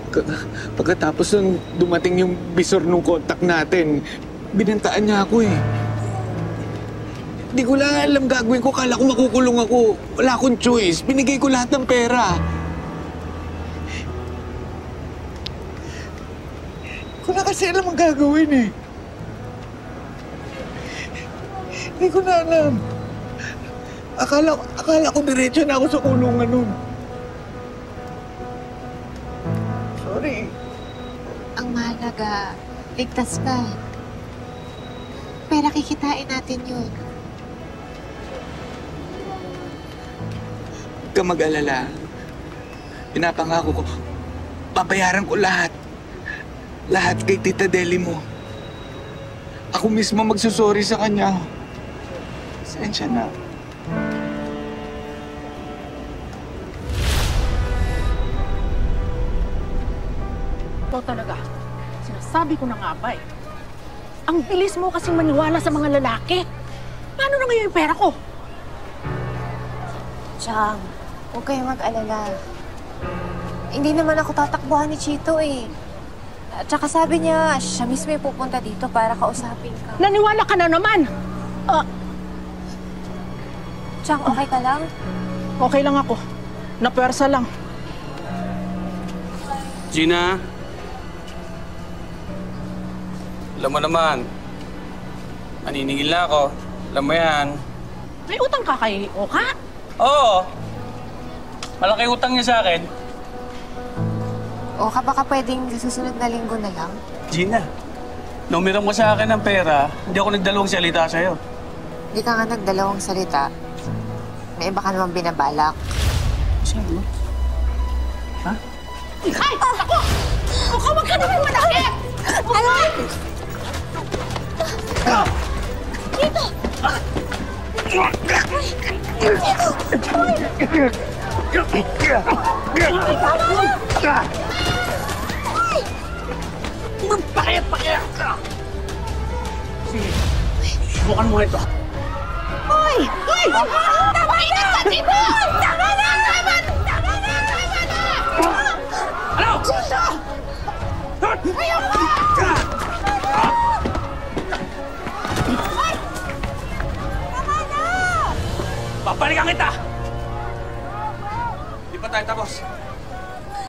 Pagkatapos nung dumating yung bisor nung contact natin, binantaan niya ako eh. Di ko lang alam gagawin ko. Kala ko makukulong ako. Wala akong choice. Binigay ko lahat ng pera. Ko na kasi alam ang gagawin eh. Hindi ko na alam. Akala ko diretso na ako sa kulungan nun. Sorry. Ang mahalaga, ligtas ka. Pera kikitain natin yun. Huwag ka mag-alala. Pinapangako ko, babayaran ko lahat. Lahat kay Tita Deli mo. Ako mismo magsusorry sa kanya. Pasensya na. Ikaw talaga. Sinasabi ko na nga ba eh. Ang bilis mo kasing maniwala sa mga lalaki. Paano na ngayon yung pera ko? Chang, huwag kayong mag-alala. Hindi naman ako tatakbuhan ni Chito eh. At saka sabi niya, siya mismo yung pupunta dito para kausapin ka. Naniwala ka na naman! Chang, okay ka lang? Okay lang ako. Napersa lang. Gina? Alam mo naman, naniningil na ako. Alam mo yan. May utang ka kay Oka? Oo. Malaki utang niya sa akin. O baka pwedeng sa susunod na linggo na lang? Gina, nung umiram mo sa akin ng pera, hindi ako nagdalawang salita sa'yo. Hindi ka nga nagdalawang salita. May iba ka naman binabalak. Saan mo? Ha? Ay! Ako! Oka, wag ka naman manakit! Ano? Dito! Magpakaya ka! Sige, subukan mo ito. Hoy! Hoy! Tama na! Tama na!